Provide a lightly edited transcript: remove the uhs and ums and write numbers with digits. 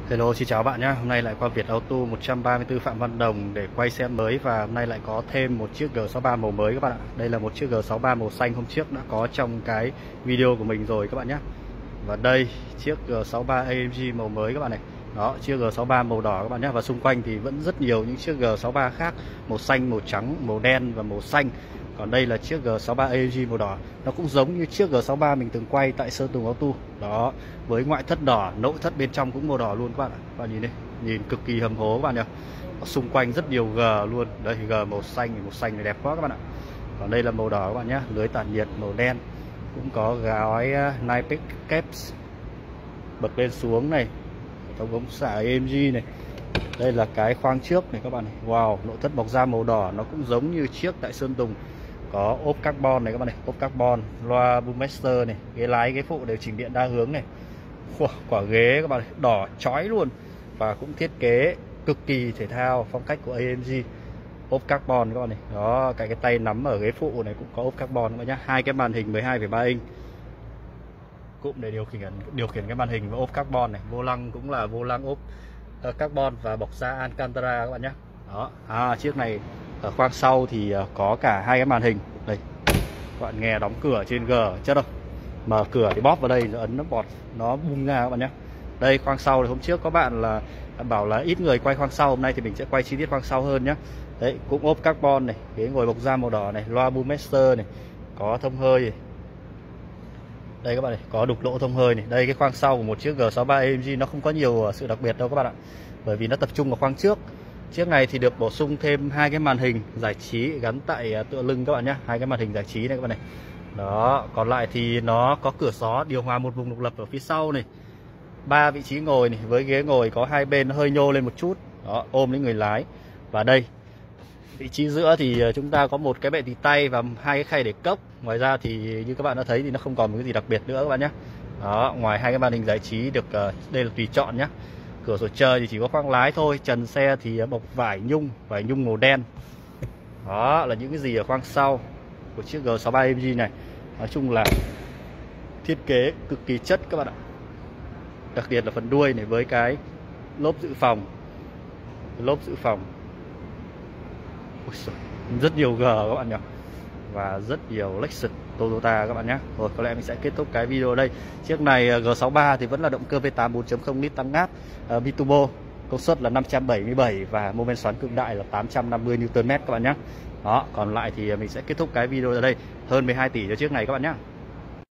Hello, xin chào bạn nhé. Hôm nay lại qua Việt Auto 134 Phạm Văn Đồng để quay xe mới, và hôm nay lại có thêm một chiếc G63 màu mới các bạn ạ. Đây là một chiếc G63 màu xanh, hôm trước đã có trong cái video của mình rồi các bạn nhé. Và đây chiếc G63 AMG màu mới các bạn này. Đó, chiếc G63 màu đỏ các bạn nhé. Và xung quanh thì vẫn rất nhiều những chiếc G63 khác, màu xanh, màu trắng, màu đen và màu xanh. Còn đây là chiếc G63 AMG màu đỏ. Nó cũng giống như chiếc G63 mình từng quay tại Sơn Tùng Auto. Đó, với ngoại thất đỏ, nội thất bên trong cũng màu đỏ luôn các bạn ạ. Các bạn nhìn đây, nhìn cực kỳ hầm hố các bạn nhỉ. Xung quanh rất nhiều G luôn. Đây G màu xanh này đẹp quá các bạn ạ. Còn đây là màu đỏ các bạn nhé, lưới tản nhiệt màu đen. Cũng có gói Nipec caps bật lên xuống này, thống ống xả AMG này. Đây là cái khoang trước này các bạn này. Wow, nội thất bọc da màu đỏ, nó cũng giống như chiếc tại Sơn Tùng. Có ốp carbon này các bạn này, ốp carbon, loa Boommaster này, ghế lái ghế phụ đều chỉnh điện đa hướng này. Quả ghế các bạn này, đỏ chói luôn. Và cũng thiết kế cực kỳ thể thao, phong cách của AMG. Ốp carbon các bạn này. Đó, cái tay nắm ở ghế phụ này cũng có ốp carbon các bạn nhá. Hai cái màn hình 12,3 inch. Cụm để điều khiển cái màn hình và ốp carbon này. Vô lăng cũng là vô lăng ốp carbon và bọc da Alcantara các bạn nhé. Đó, chiếc này ở khoang sau thì có cả hai cái màn hình. Đây, các bạn nghe đóng cửa trên G chất không? Mở cửa thì bóp vào đây, ấn nó bọt, nó bung ra các bạn nhé. Đây khoang sau thì hôm trước có bạn là bảo là ít người quay khoang sau, hôm nay thì mình sẽ quay chi tiết khoang sau hơn nhé. Đấy, cũng ốp carbon này, ghế ngồi bọc da màu đỏ này, loa Boommaster này, có thông hơi này. Đây các bạn này, có đục lỗ thông hơi này. Đây cái khoang sau của một chiếc G63 AMG nó không có nhiều sự đặc biệt đâu các bạn ạ, bởi vì nó tập trung vào khoang trước. Chiếc này thì được bổ sung thêm hai cái màn hình giải trí gắn tại tựa lưng các bạn nhé, hai cái màn hình giải trí này các bạn này. Đó, còn lại thì nó có cửa gió, điều hòa một vùng độc lập ở phía sau này, 3 vị trí ngồi này, với ghế ngồi có hai bên nó hơi nhô lên một chút. Đó, ôm đến người lái. Và đây, vị trí giữa thì chúng ta có một cái bệ tì tay và hai cái khay để cốc. Ngoài ra thì như các bạn đã thấy thì nó không còn một cái gì đặc biệt nữa các bạn nhé. Đó, ngoài hai cái màn hình giải trí được đây là tùy chọn nhé. Cửa sổ trời thì chỉ có khoang lái thôi. Trần xe thì bọc vải nhung màu đen. Đó là những cái gì ở khoang sau của chiếc G63 AMG này. Nói chung là thiết kế cực kỳ chất các bạn ạ. Đặc biệt là phần đuôi này với cái lốp dự phòng. Rất nhiều G các bạn nhỉ. Và rất nhiều Lexus, Toyota các bạn nhé. Rồi có lẽ mình sẽ kết thúc cái video ở đây. Chiếc này G63 thì vẫn là động cơ V8 4.0 lít tăng áp biturbo, công suất là 577 và mô men xoắn cực đại là 850 Nm các bạn nhé. Đó, còn lại thì mình sẽ kết thúc cái video ở đây. Hơn 12 tỷ cho chiếc này các bạn nhé.